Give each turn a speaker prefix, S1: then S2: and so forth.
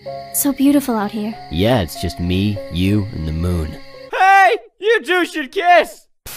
S1: So beautiful out here.
S2: Yeah, it's just me, you, and the moon.
S3: Hey! You two should kiss!